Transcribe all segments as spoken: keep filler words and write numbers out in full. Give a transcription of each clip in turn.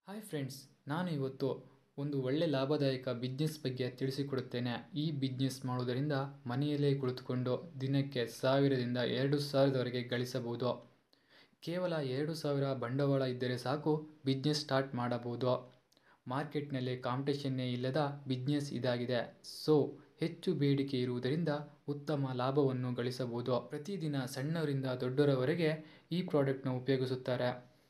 Hi friends, ನಾನು ಇವತ್ತು ಒಂದು ಒಳ್ಳೆ ಲಾಭದಾಯಕ ಬಿಸ್ನೆಸ್ ಬಗ್ಗೆ ತಿಳಿಸಿಕೊಡುತ್ತೇನೆ. ಈ ಬಿಸ್ನೆಸ್ ಮಾಡುವುದರಿಂದ ಮನೆಯಲ್ಲೇ ಕುಳಿತುಕೊಂಡು ದಿನಕ್ಕೆ ಸಾವಿರದಿಂದ ಎರಡು ಸಾವಿರದವರೆಗೆ ಗಳಿಸಬಹುದು. ಕೇವಲ ಎರಡು ಸಾವಿರ ಬಂಡವಾಳ ಇದ್ದರೆ ಸಾಕು, ಬಿಸ್ನೆಸ್ ಸ್ಟಾರ್ಟ್ ಮಾಡಬಹುದು. ಮಾರ್ಕೆಟ್ನಲ್ಲಿ ಕಾಂಪಿಟೇಷನ್ನೇ ಇಲ್ಲದ ಬಿಸ್ನೆಸ್ ಇದಾಗಿದೆ. ಸೊ ಹೆಚ್ಚು ಬೇಡಿಕೆ ಇರುವುದರಿಂದ ಉತ್ತಮ ಲಾಭವನ್ನು ಗಳಿಸಬಹುದು. ಪ್ರತಿದಿನ ಸಣ್ಣವರಿಂದ ದೊಡ್ಡವರವರೆಗೆ ಈ ಪ್ರಾಡಕ್ಟ್ನ ಉಪಯೋಗಿಸುತ್ತಾರೆ.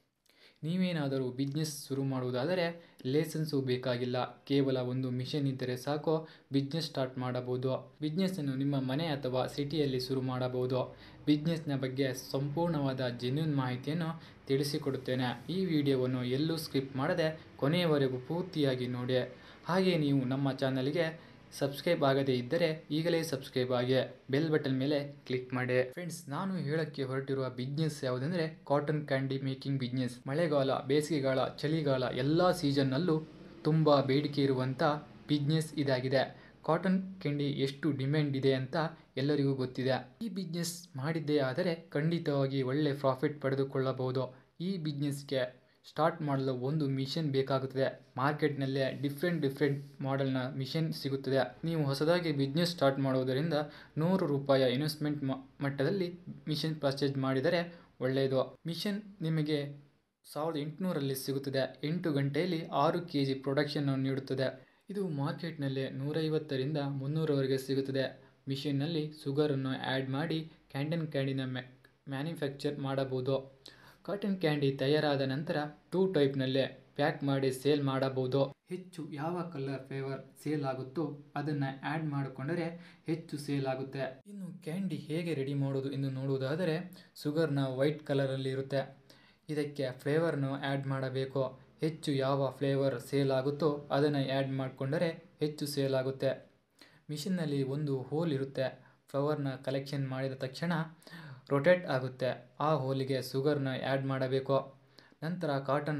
ನೀವೇನಾದರೂ ಬಿಸ್ನೆಸ್ ಶುರು ಮಾಡುವುದಾದರೆ ಲೈಸೆನ್ಸು ಬೇಕಾಗಿಲ್ಲ. ಕೇವಲ ಒಂದು ಮಿಷನ್ ಇದ್ದರೆ ಸಾಕು, ಬಿಸ್ನೆಸ್ ಸ್ಟಾರ್ಟ್ ಮಾಡಬಹುದು. ಬಿಸ್ನೆಸ್ಸನ್ನು ನಿಮ್ಮ ಮನೆ ಅಥವಾ ಸಿಟಿಯಲ್ಲಿ ಶುರು ಮಾಡಬಹುದು. ಬಿಸ್ನೆಸ್ನ ಬಗ್ಗೆ ಸಂಪೂರ್ಣವಾದ ಜೆನ್ಯೂನ್ ಮಾಹಿತಿಯನ್ನು ತಿಳಿಸಿಕೊಡುತ್ತೇನೆ. ಈ ವಿಡಿಯೋವನ್ನು ಎಲ್ಲೂ ಸ್ಕಿಪ್ ಮಾಡದೆ ಕೊನೆಯವರೆಗೂ ಪೂರ್ತಿಯಾಗಿ ನೋಡಿ. ಹಾಗೆ ನೀವು ನಮ್ಮ ಚಾನಲ್ಗೆ ಸಬ್ಸ್ಕ್ರೈಬ್ ಆಗದೇ ಇದ್ದರೆ ಈಗಲೇ ಸಬ್ಸ್ಕ್ರೈಬ್ ಆಗಿ ಬೆಲ್ ಬಟನ್ ಮೇಲೆ ಕ್ಲಿಕ್ ಮಾಡಿ. ಫ್ರೆಂಡ್ಸ್, ನಾನು ಹೇಳಕ್ಕೆ ಹೊರಟಿರುವ ಬಿಸ್ನೆಸ್ ಯಾವುದೆಂದರೆ ಕಾಟನ್ ಕ್ಯಾಂಡಿ ಮೇಕಿಂಗ್ ಬಿಸ್ನೆಸ್. ಮಳೆಗಾಲ, ಬೇಸಿಗೆಗಾಲ, ಚಳಿಗಾಲ ಎಲ್ಲ ಸೀಸನ್ನಲ್ಲೂ ತುಂಬ ಬೇಡಿಕೆ ಇರುವಂಥ ಬಿಸ್ನೆಸ್ ಇದಾಗಿದೆ. ಕಾಟನ್ ಕ್ಯಾಂಡಿ ಎಷ್ಟು ಡಿಮ್ಯಾಂಡ್ ಇದೆ ಅಂತ ಎಲ್ಲರಿಗೂ ಗೊತ್ತಿದೆ. ಈ ಬಿಸ್ನೆಸ್ ಮಾಡಿದ್ದೇ ಆದರೆ ಖಂಡಿತವಾಗಿ ಒಳ್ಳೆ ಪ್ರಾಫಿಟ್ ಪಡೆದುಕೊಳ್ಳಬಹುದು. ಈ ಬಿಸ್ನೆಸ್ಗೆ ಸ್ಟಾರ್ಟ್ ಮಾಡಲು ಒಂದು ಮಿಷನ್ ಬೇಕಾಗುತ್ತದೆ. ಮಾರ್ಕೆಟ್ನಲ್ಲೇ ಡಿಫ್ರೆಂಟ್ ಡಿಫ್ರೆಂಟ್ ಮಾಡೆಲ್ನ ಮಿಷನ್ ಸಿಗುತ್ತದೆ. ನೀವು ಹೊಸದಾಗಿ ಬಿಸ್ನೆಸ್ ಸ್ಟಾರ್ಟ್ ಮಾಡುವುದರಿಂದ ನೂರು ರೂಪಾಯಿ ಇನ್ವೆಸ್ಟ್ಮೆಂಟ್ ಮಟ್ಟದಲ್ಲಿ ಮಿಷನ್ ಪರ್ಚೇಸ್ ಮಾಡಿದರೆ ಒಳ್ಳೆಯದು. ಮಿಷನ್ ನಿಮಗೆ ಸಾವಿರದ ಎಂಟುನೂರಲ್ಲಿ ಸಿಗುತ್ತದೆ. ಎಂಟು ಗಂಟೆಯಲ್ಲಿ ಆರು ಕೆ ಜಿ ಪ್ರೊಡಕ್ಷನ್ ನೀಡುತ್ತದೆ. ಇದು ಮಾರ್ಕೆಟ್ನಲ್ಲಿ ನೂರೈವತ್ತರಿಂದ ಮುನ್ನೂರವರೆಗೆ ಸಿಗುತ್ತದೆ. ಮಿಷನ್ನಲ್ಲಿ ಶುಗರನ್ನು ಆ್ಯಡ್ ಮಾಡಿ ಕ್ಯಾಂಟನ್ ಕ್ಯಾಂಡಿನ ಮ್ಯಾನುಫ್ಯಾಕ್ಚರ್ ಮಾಡಬಹುದು. ಕಾಟನ್ ಕ್ಯಾಂಡಿ ತಯಾರಾದ ನಂತರ ಟೂ ಟೈಪ್ನಲ್ಲೇ ಪ್ಯಾಕ್ ಮಾಡಿ ಸೇಲ್ ಮಾಡಬಹುದು. ಹೆಚ್ಚು ಯಾವ ಕಲರ್ ಫ್ಲೇವರ್ ಸೇಲ್ ಆಗುತ್ತೋ ಅದನ್ನು ಆ್ಯಡ್ ಮಾಡಿಕೊಂಡರೆ ಹೆಚ್ಚು ಸೇಲ್ ಆಗುತ್ತೆ. ಇನ್ನು ಕ್ಯಾಂಡಿ ಹೇಗೆ ರೆಡಿ ಮಾಡೋದು ಎಂದು ನೋಡುವುದಾದರೆ, ಶುಗರ್ನ ವೈಟ್ ಕಲರಲ್ಲಿ ಇರುತ್ತೆ. ಇದಕ್ಕೆ ಫ್ಲೇವರ್ನು ಆ್ಯಡ್ ಮಾಡಬೇಕು. ಹೆಚ್ಚು ಯಾವ ಫ್ಲೇವರ್ ಸೇಲ್ ಆಗುತ್ತೋ ಅದನ್ನು ಆ್ಯಡ್ ಮಾಡಿಕೊಂಡರೆ ಹೆಚ್ಚು ಸೇಲ್ ಆಗುತ್ತೆ. ಮಿಷನ್ನಲ್ಲಿ ಒಂದು ಹೋಲ್ ಇರುತ್ತೆ. ಫ್ಲವರ್ನ ಕಲೆಕ್ಷನ್ ಮಾಡಿದ ತಕ್ಷಣ ರೊಟೇಟ್ ಆಗುತ್ತೆ. ಆ ಹೋಲಿಗೆ ಶುಗರ್ನ ಆ್ಯಡ್ ಮಾಡಬೇಕು. ನಂತರ ಕಾಟನ್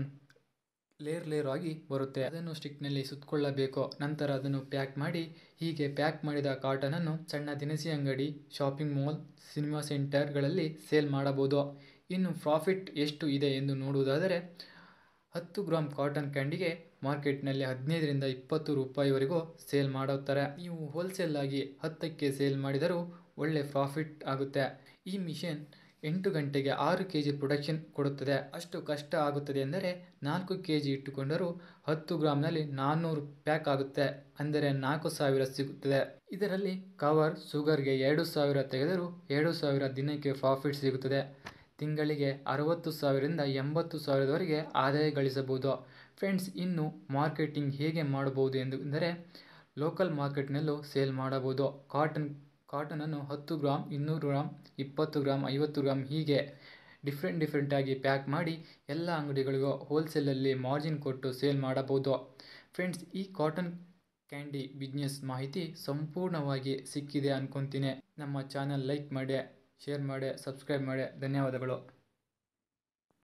ಲೇರ್ ಲೇರ್ ಆಗಿ ಬರುತ್ತೆ. ಅದನ್ನು ಸ್ಟಿಕ್ನಲ್ಲಿ ಸುತ್ತಕೊಳ್ಳಬೇಕು. ನಂತರ ಅದನ್ನು ಪ್ಯಾಕ್ ಮಾಡಿ, ಹೀಗೆ ಪ್ಯಾಕ್ ಮಾಡಿದ ಕಾಟನನ್ನು ಸಣ್ಣ ದಿನಸಿ ಅಂಗಡಿ, ಶಾಪಿಂಗ್ ಮಾಲ್, ಸಿನಿಮಾ ಸೆಂಟರ್ಗಳಲ್ಲಿ ಸೇಲ್ ಮಾಡಬಹುದು. ಇನ್ನು ಪ್ರಾಫಿಟ್ ಎಷ್ಟು ಇದೆ ಎಂದು ನೋಡುವುದಾದರೆ, ಹತ್ತು ಗ್ರಾಮ್ ಕಾಟನ್ ಕ್ಯಾಂಡಿಗೆ ಮಾರ್ಕೆಟ್ನಲ್ಲಿ ಹದಿನೈದರಿಂದ ಇಪ್ಪತ್ತು ರೂಪಾಯಿವರೆಗೂ ಸೇಲ್ ಮಾಡುತ್ತಾರೆ. ನೀವು ಹೋಲ್ಸೇಲ್ ಆಗಿ ಹತ್ತಕ್ಕೆ ಸೇಲ್ ಮಾಡಿದರೂ ಒಳ್ಳೆ ಪ್ರಾಫಿಟ್ ಆಗುತ್ತೆ. ಈ ಮಿಷನ್ ಎಂಟು ಗಂಟೆಗೆ ಆರು ಕೆ ಜಿ ಪ್ರೊಡಕ್ಷನ್ ಕೊಡುತ್ತದೆ. ಅಷ್ಟು ಕಷ್ಟ ಆಗುತ್ತದೆ ಎಂದರೆ ನಾಲ್ಕು ಕೆ ಜಿ ಇಟ್ಟುಕೊಂಡರೂ ಹತ್ತು ಗ್ರಾಮ್ನಲ್ಲಿ ನಾನ್ನೂರು ಪ್ಯಾಕ್ ಆಗುತ್ತೆ. ಅಂದರೆ ನಾಲ್ಕು ಸಾವಿರ ಸಿಗುತ್ತದೆ. ಇದರಲ್ಲಿ ಕವರ್ ಶುಗರ್ಗೆ ಎರಡು ಸಾವಿರ ತೆಗೆದರೂ ಎರಡು ಸಾವಿರ ದಿನಕ್ಕೆ ಪ್ರಾಫಿಟ್ ಸಿಗುತ್ತದೆ. ತಿಂಗಳಿಗೆ ಅರವತ್ತು ಸಾವಿರದಿಂದ ಎಂಬತ್ತು ಸಾವಿರದವರೆಗೆ ಆದಾಯ ಗಳಿಸಬಹುದು. ಫ್ರೆಂಡ್ಸ್, ಇನ್ನು ಮಾರ್ಕೆಟಿಂಗ್ ಹೇಗೆ ಮಾಡಬಹುದು ಎಂದರೆ, ಲೋಕಲ್ ಮಾರ್ಕೆಟ್ನಲ್ಲೂ ಸೇಲ್ ಮಾಡಬಹುದು. ಕಾಟನ್ ಕಾಟನನ್ನು ಹತ್ತು ಗ್ರಾಮ್, ಇನ್ನೂರು ಗ್ರಾಮ್, ಇಪ್ಪತ್ತು ಗ್ರಾಮ್, ಐವತ್ತು ಗ್ರಾಮ್ ಹೀಗೆ ಡಿಫ್ರೆಂಟ್ ಡಿಫ್ರೆಂಟಾಗಿ ಪ್ಯಾಕ್ ಮಾಡಿ ಎಲ್ಲ ಅಂಗಡಿಗಳಿಗೂ ಹೋಲ್ಸೇಲಲ್ಲಿ ಮಾರ್ಜಿನ್ ಕೊಟ್ಟು ಸೇಲ್ ಮಾಡಬಹುದು. ಫ್ರೆಂಡ್ಸ್, ಈ ಕಾಟನ್ ಕ್ಯಾಂಡಿ ಬಿಸ್ನೆಸ್ ಮಾಹಿತಿ ಸಂಪೂರ್ಣವಾಗಿ ಸಿಕ್ಕಿದೆ ಅನ್ಕೊತೀನಿ. ನಮ್ಮ ಚಾನಲ್ ಲೈಕ್ ಮಾಡಿ, ಶೇರ್ ಮಾಡಿ, ಸಬ್ಸ್ಕ್ರೈಬ್ ಮಾಡಿ. ಧನ್ಯವಾದಗಳು.